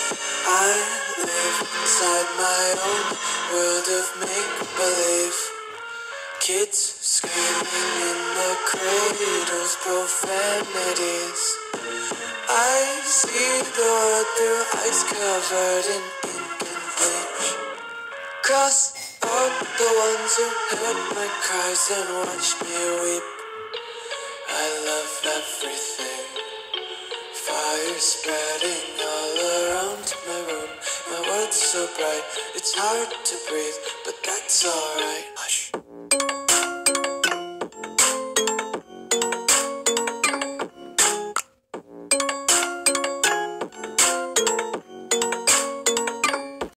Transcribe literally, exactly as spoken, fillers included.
I live inside my own world of make-believe. Kids screaming in the cradles, profanities. I see the world through ice covered in ink and bleach. Cross out the ones who heard my cries and watched me weep. I love everything. Fire spreading all around my room. My world's so bright, it's hard to breathe, but that's alright. Hush.